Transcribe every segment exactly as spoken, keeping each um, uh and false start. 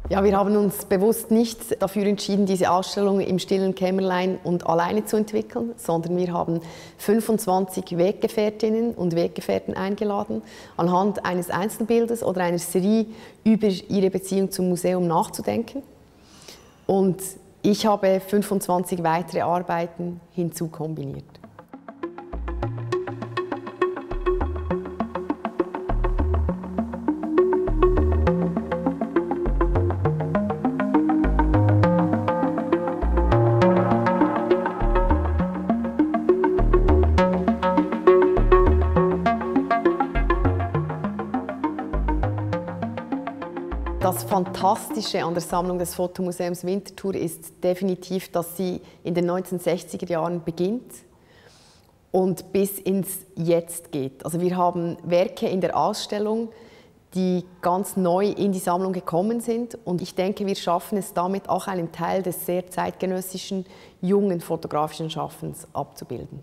Ja, wir haben uns bewusst nicht dafür entschieden, diese Ausstellung im stillen Kämmerlein und alleine zu entwickeln, sondern wir haben fünfundzwanzig Weggefährtinnen und Weggefährten eingeladen, anhand eines Einzelbildes oder einer Serie über ihre Beziehung zum Museum nachzudenken. Und ich habe fünfundzwanzig weitere Arbeiten hinzukombiniert. Das Fantastische an der Sammlung des Fotomuseums Winterthur ist definitiv, dass sie in den neunzehnhundertsechziger Jahren beginnt und bis ins Jetzt geht. Also wir haben Werke in der Ausstellung, die ganz neu in die Sammlung gekommen sind, und ich denke, wir schaffen es damit auch einen Teil des sehr zeitgenössischen, jungen fotografischen Schaffens abzubilden.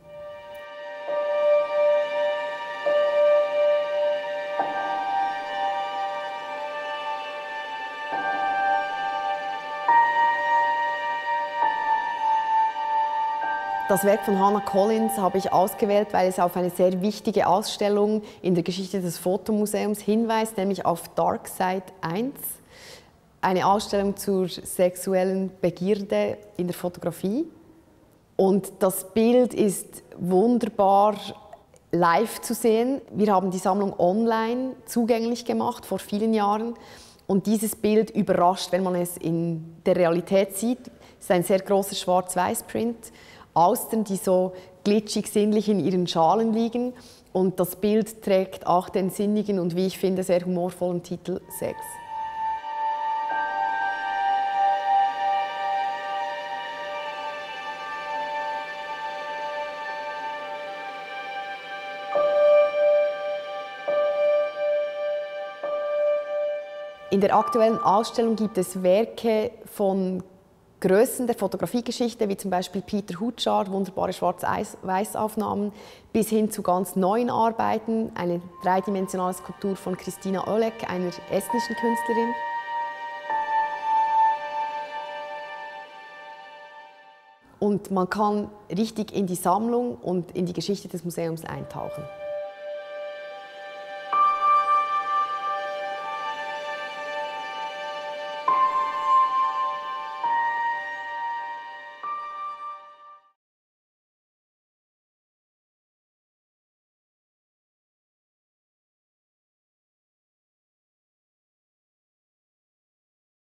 Das Werk von Hannah Collins habe ich ausgewählt, weil es auf eine sehr wichtige Ausstellung in der Geschichte des Fotomuseums hinweist, nämlich auf Dark Side eins, eine Ausstellung zur sexuellen Begierde in der Fotografie. Und das Bild ist wunderbar live zu sehen. Wir haben die Sammlung online zugänglich gemacht vor vielen Jahren, und dieses Bild überrascht, wenn man es in der Realität sieht. Es ist ein sehr großer Schwarz-Weiß-Print. Austern, die so glitschig sinnlich in ihren Schalen liegen. Und das Bild trägt auch den sinnigen und, wie ich finde, sehr humorvollen Titel Sex. In der aktuellen Ausstellung gibt es Werke von Größen der Fotografiegeschichte, wie zum Beispiel Peter Hutschard, wunderbare Schwarz-Weiß-Aufnahmen, bis hin zu ganz neuen Arbeiten, eine dreidimensionale Skulptur von Christina Oleg, einer estnischen Künstlerin. Und man kann richtig in die Sammlung und in die Geschichte des Museums eintauchen.